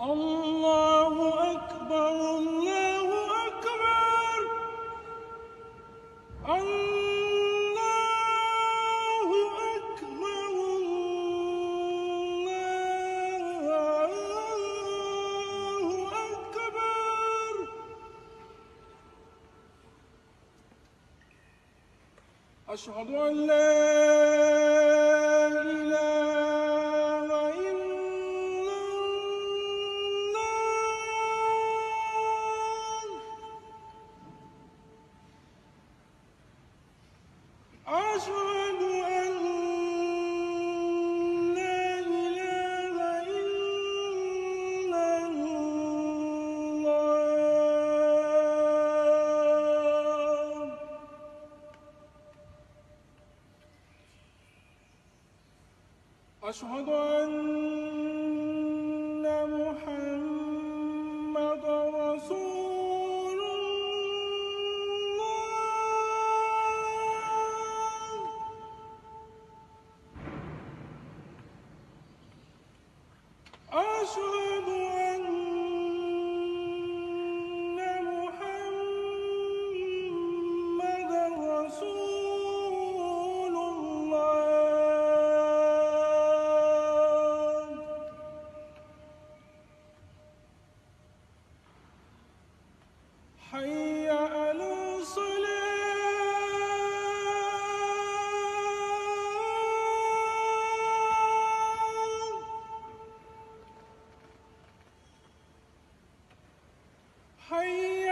الله أكبر الله أكبر الله أكبر الله أكبر. أشهد أن لا إله إلا الله. أشهد أن لا إله إلا الله. أشهد أن محمدًا رسول الله. أشهد أن محمدًا رسول الله. حي على الصلاة. حي